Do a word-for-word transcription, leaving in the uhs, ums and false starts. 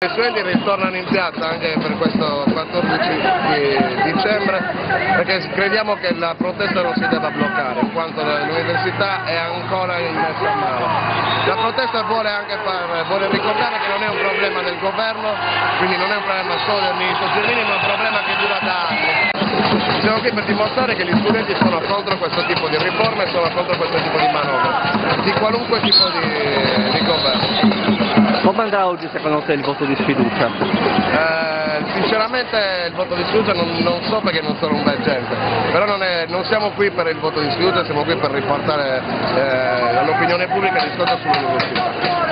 Gli studenti ritornano in piazza anche per questo quattordici di dicembre perché crediamo che la protesta non si debba bloccare in quanto l'università è ancora in mezzo a mano. La protesta vuole anche far, vuole ricordare che non è un problema del governo, quindi non è un problema solo del ministro Gelmini, ma è un problema che dura da anni. Siamo qui per dimostrare che gli studenti sono contro questo tipo di riforme e sono contro questo tipo di manovre, di qualunque tipo di, di governo. Come andrà oggi secondo te il voto di sfiducia? Eh, sinceramente il voto di sfiducia non, non so perché non sono un bel gente, però non, è, non siamo qui per il voto di sfiducia, siamo qui per riportare eh, all'opinione pubblica il discorso sull'università.